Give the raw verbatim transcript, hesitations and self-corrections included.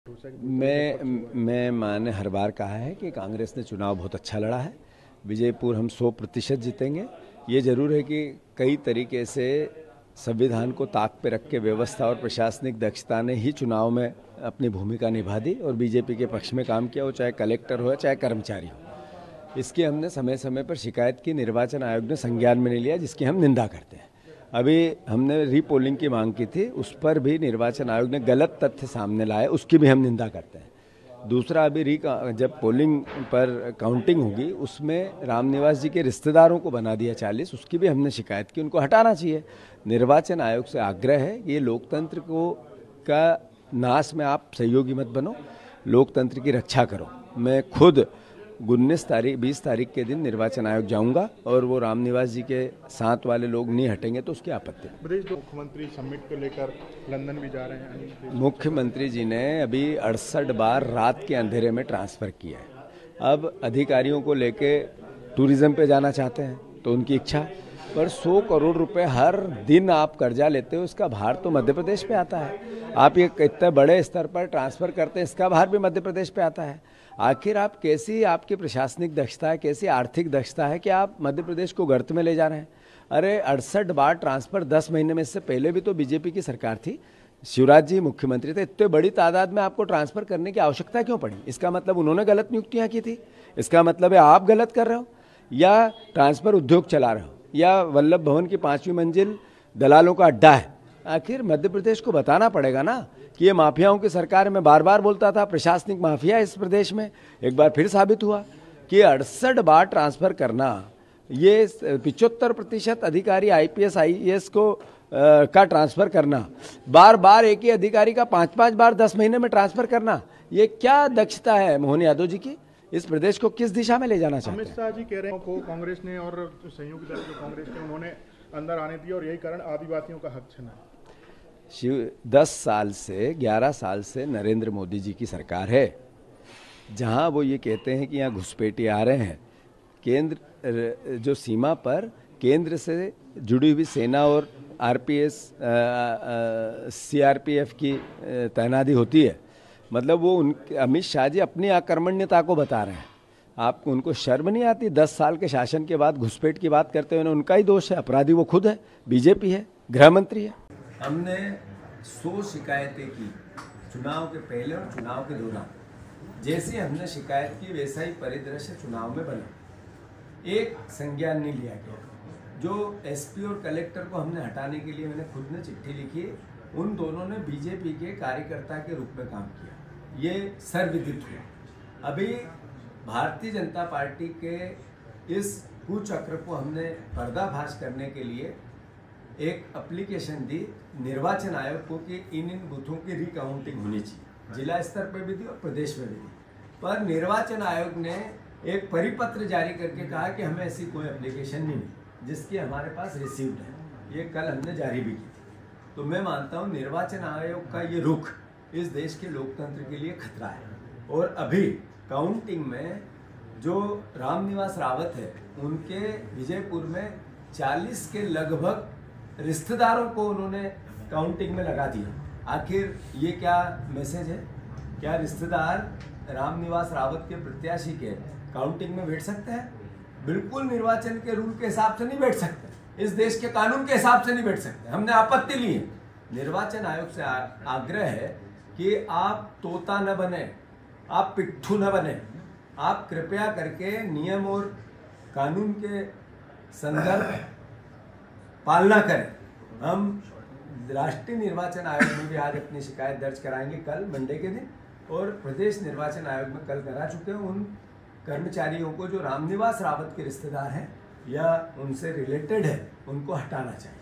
मैं मैं मैंने हर बार कहा है कि कांग्रेस ने चुनाव बहुत अच्छा लड़ा है। विजयपुर हम सौ प्रतिशत जीतेंगे। ये जरूर है कि कई तरीके से संविधान को ताक पे रख के व्यवस्था और प्रशासनिक दक्षता ने ही चुनाव में अपनी भूमिका निभा दी और बीजेपी के पक्ष में काम किया, हो चाहे कलेक्टर हो चाहे कर्मचारी हो। इसकी हमने समय समय पर शिकायत की, निर्वाचन आयोग ने संज्ञान में नहीं लिया, जिसकी हम निंदा करते हैं। अभी हमने रीपोलिंग की मांग की थी, उस पर भी निर्वाचन आयोग ने गलत तथ्य सामने लाए, उसकी भी हम निंदा करते हैं। दूसरा, अभी री जब पोलिंग पर काउंटिंग होगी उसमें रामनिवास जी के रिश्तेदारों को बना दिया चालीस, उसकी भी हमने शिकायत की, उनको हटाना चाहिए। निर्वाचन आयोग से आग्रह है कि ये लोकतंत्र को का नाश में आप सहयोगी मत बनो, लोकतंत्र की रक्षा करो। मैं खुद उन्नीस तारीख बीस तारीख के दिन निर्वाचन आयोग जाऊंगा और वो रामनिवास जी के साथ वाले लोग नहीं हटेंगे तो उसकी आपत्ति। मुख्यमंत्री समिट को लेकर लंदन भी जा रहे हैं। मुख्यमंत्री जी ने अभी अड़सठ बार रात के अंधेरे में ट्रांसफर किया है। अब अधिकारियों को लेके टूरिज्म पे जाना चाहते हैं तो उनकी इच्छा, पर सौ करोड़ रुपए हर दिन आप कर्जा लेते हो, इसका भार तो मध्य प्रदेश पे आता है। आप ये इतने बड़े स्तर पर ट्रांसफर करते हैं, इसका भार भी मध्य प्रदेश पे आता है। आखिर आप कैसी आपकी प्रशासनिक दक्षता है, कैसी आर्थिक दक्षता है कि आप मध्य प्रदेश को गर्त में ले जा रहे हैं। अरे अड़सठ बार ट्रांसफर दस महीने में, इससे पहले भी तो बीजेपी की सरकार थी, शिवराज जी मुख्यमंत्री थे, इतने बड़ी तादाद में आपको ट्रांसफर करने की आवश्यकता क्यों पड़ी? इसका मतलब उन्होंने गलत नियुक्तियां की थी, इसका मतलब है आप गलत कर रहे हो, या ट्रांसफर उद्योग चला रहे हो, या वल्लभ भवन की पांचवी मंजिल दलालों का अड्डा है। आखिर मध्य प्रदेश को बताना पड़ेगा ना कि ये माफियाओं की सरकार में बार बार बोलता था प्रशासनिक माफिया इस प्रदेश में, एक बार फिर साबित हुआ कि अड़सठ बार ट्रांसफर करना, ये पिचहत्तर प्रतिशत अधिकारी आईपीएस आईएएस को आ, का ट्रांसफर करना, बार बार एक ही अधिकारी का पांच पांच बार दस महीने में ट्रांसफर करना, ये क्या दक्षता है मोहन यादव जी की? इस प्रदेश को किस दिशा में ले जाना चाहते हैं? अमित शाह जी कह रहे हैं को कांग्रेस ने और संयुक्त दल जो कांग्रेस ने उन्होंने अंदर आने दिया और यही कारण आदिवासियों का हक छीना। शिव दस साल से ग्यारह साल से नरेंद्र मोदी जी की सरकार है, जहां वो ये कहते हैं कि यहाँ घुसपैठी आ रहे हैं। केंद्र जो सीमा पर केंद्र से जुड़ी हुई सेना और आरपीएस सीआरपीएफ की तैनाती होती है, मतलब वो उन अमित शाह जी अपनी आक्रमण्यता को बता रहे हैं। आपको उनको शर्म नहीं आती? दस साल के शासन के बाद घुसपैठ की बात करते हुए, उनका ही दोष है, अपराधी वो खुद है, बीजेपी है, गृह मंत्री है। हमने सौ शिकायतें की चुनाव के पहले और चुनाव के दौरान, जैसी हमने शिकायत की वैसा ही परिदृश्य चुनाव में बना, एक संज्ञान नहीं लिया गया। जो एसपी और कलेक्टर को हमने हटाने के लिए मैंने खुद ने चिट्ठी लिखी, उन दोनों ने बीजेपी के कार्यकर्ता के रूप में काम किया, ये सर्वविदित हुआ। अभी भारतीय जनता पार्टी के इस कुचक्र को हमने पर्दाफाश करने के लिए एक एप्लीकेशन दी निर्वाचन आयोग को कि इन इन बूथों की रिकाउंटिंग होनी चाहिए, जिला स्तर पर भी दी और प्रदेश में भी दी। पर निर्वाचन आयोग ने एक परिपत्र जारी करके कहा कि हमें ऐसी कोई एप्लीकेशन नहीं मिली, जिसकी हमारे पास रिसीव्ड है। ये कल हमने जारी भी की थी। तो मैं मानता हूँ निर्वाचन आयोग का ये रुख इस देश के लोकतंत्र के लिए खतरा है। और अभी काउंटिंग में जो रामनिवास रावत है, उनके विजयपुर में चालीस के लगभग रिश्तेदारों को उन्होंने काउंटिंग में लगा दिया। आखिर ये क्या मैसेज है? क्या रिश्तेदार रामनिवास रावत के प्रत्याशी के काउंटिंग में बैठ सकते हैं? बिल्कुल निर्वाचन के रूल के हिसाब से नहीं बैठ सकते, इस देश के कानून के हिसाब से नहीं बैठ सकते। हमने आपत्ति ली है। निर्वाचन आयोग से आग्रह है कि आप तोता न बने, आप पिट्ठू न बने, आप कृपया करके नियम और कानून के संदर्भ पालना करें। हम राष्ट्रीय निर्वाचन आयोग में भी आज अपनी शिकायत दर्ज कराएंगे कल मंडे के दिन, और प्रदेश निर्वाचन आयोग में कल करा चुके हैं। उन कर्मचारियों को जो रामनिवास रावत के रिश्तेदार हैं या उनसे रिलेटेड है, उनको हटाना चाहिए।